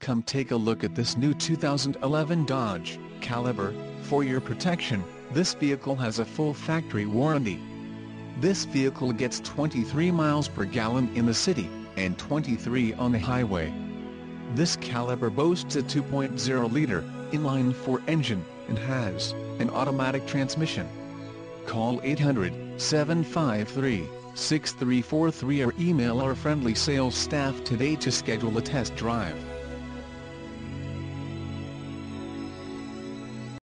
Come take a look at this new 2011 Dodge Caliber. For your protection, this vehicle has a full factory warranty. This vehicle gets 23 miles per gallon in the city, and 23 on the highway. This Caliber boasts a 2.0-liter inline-4 engine, and has an automatic transmission. Call 800-753-6343 or email our friendly sales staff today to schedule a test drive.